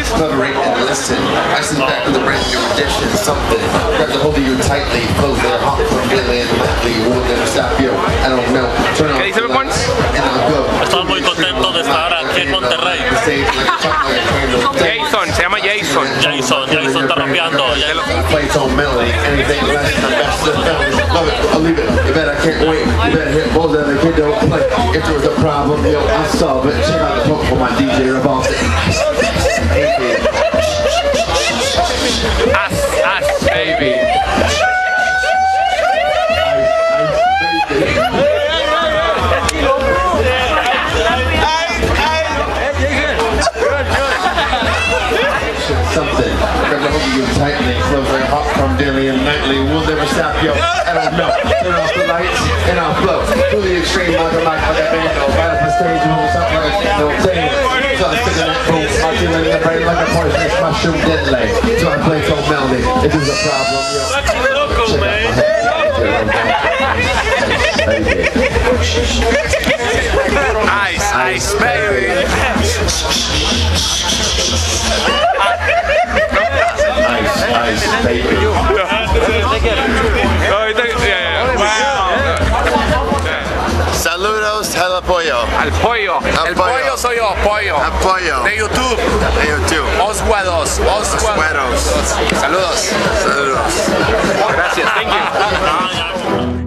collaborate and listen. I sit back with a brand new edition, something. Grab the hold of you tightly, close their heart completely and lightly. Will never stop you. I don't know. Turn on the lights and I'll go. Estamos muy contentos de estar aquí en Monterrey. Jason, se llama Jason. Jason está rapeando. Plays on melody, anything less than the best of melody. Love it, I'll leave it. You bet I can't wait. You better hit balls that the kid don't play. If there was a problem, yo, I'll solve it. Check out the poke for my DJ Revolve. Us, baby. Something. Grab the hold of you tightly, close their heart from daily and nightly. We'll never stop, yo. I don't know. Turn off the lights and I'll flow to the extreme like a bando. Right up the stage, move something like no thing. So I stick in that boom, my feeling in the brain like a poisonous mushroom deadly. So I play so melody. If there's a problem, yo. Ice, baby. Ice, baby. Saludos al pollo. Al pollo. El pollo soy yo, pollo. Al pollo. De YouTube. De YouTube. Osguados. Saludos. Saludos. Saludos. Gracias. Thank you.